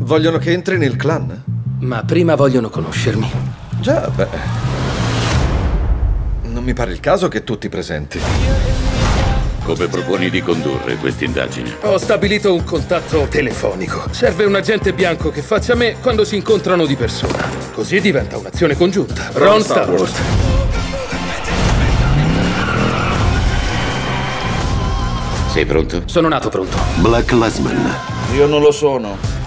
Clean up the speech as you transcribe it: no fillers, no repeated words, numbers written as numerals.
Vogliono che entri nel clan? Ma prima vogliono conoscermi. Già, beh. Non mi pare il caso che tutti presenti. Come proponi di condurre questa indagine? Ho stabilito un contatto telefonico. Serve un agente bianco che faccia me quando si incontrano di persona. Così diventa un'azione congiunta. Ron Starworth. Sei pronto? Sono nato pronto. Black Lives Matter. Io non lo sono.